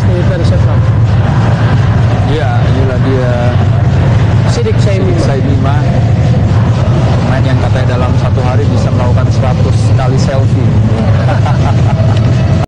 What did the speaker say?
militer siapa? Iya, inilah dia Sidik Said Said Mima. Mima.